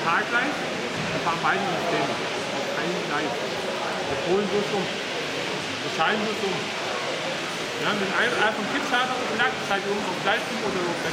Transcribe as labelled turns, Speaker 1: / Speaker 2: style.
Speaker 1: Zahlgleich, wir fahren beide Systeme auf einem Gleis. Wir holen so um. Wir schalten so um. Ja, wenn einer vom Kickstarter und sagt, zeigt uns auf Gleis oder auf